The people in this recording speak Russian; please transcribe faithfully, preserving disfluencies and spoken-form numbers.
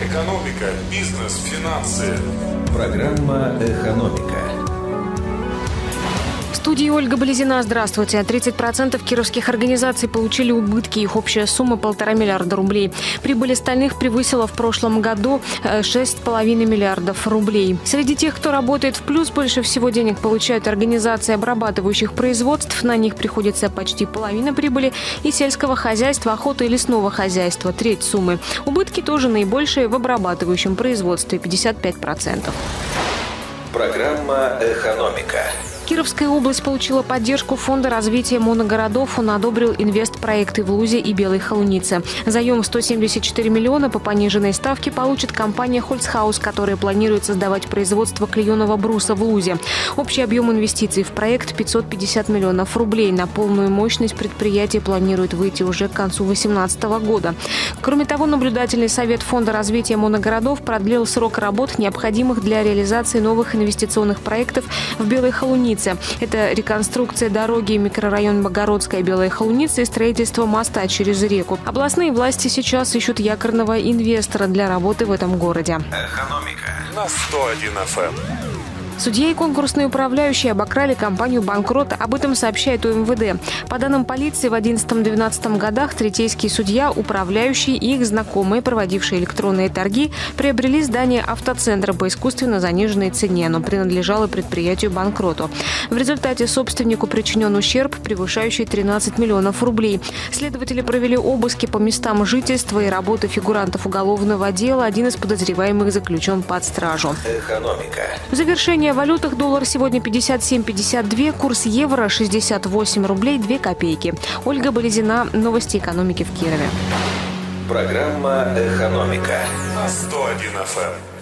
Экономика, бизнес, финансы. Программа «Экономика». В студии Ольга Болезина. Здравствуйте. тридцать процентов кировских организаций получили убытки. Их общая сумма полтора миллиарда рублей. Прибыль остальных превысила в прошлом году шесть с половиной миллиардов рублей. Среди тех, кто работает в плюс, больше всего денег получают организации обрабатывающих производств. На них приходится почти половина прибыли. И сельского хозяйства, охоты и лесного хозяйства – треть суммы. Убытки тоже наибольшие в обрабатывающем производстве – пятьдесят пять процентов. Программа «Экономика». Кировская область получила поддержку Фонда развития моногородов. Он одобрил инвестпроекты в Лузе и Белой Холунице. Заем сто семьдесят четыре миллиона по пониженной ставке получит компания «Хольцхаус», которая планирует создавать производство клееного бруса в Лузе. Общий объем инвестиций в проект – пятьсот пятьдесят миллионов рублей. На полную мощность предприятие планирует выйти уже к концу две тысячи восемнадцатого года. Кроме того, наблюдательный совет Фонда развития моногородов продлил срок работ, необходимых для реализации новых инвестиционных проектов в Белой Холунице. Это реконструкция дороги микрорайон Богородская, Белая Холуница и строительство моста через реку. Областные власти сейчас ищут якорного инвестора для работы в этом городе. Экономика На сто один эф эм. Судья и конкурсные управляющие обокрали компанию «Банкрот». Об этом сообщает у эм вэ дэ. По данным полиции, в одиннадцатом-двенадцатом годах третейский судья, управляющий и их знакомые, проводившие электронные торги, приобрели здание автоцентра по искусственно заниженной цене. Оно принадлежало предприятию «Банкроту». В результате собственнику причинен ущерб, превышающий тринадцать миллионов рублей. Следователи провели обыски по местам жительства и работы фигурантов уголовного дела. Один из подозреваемых заключен под стражу. «Экономика». В завершение о валютах: доллар сегодня пятьдесят семь пятьдесят два, курс евро шестьдесят восемь рублей две копейки. Ольга Болезина, новости экономики в Кирове. Программа «Экономика». На сто один эф эм.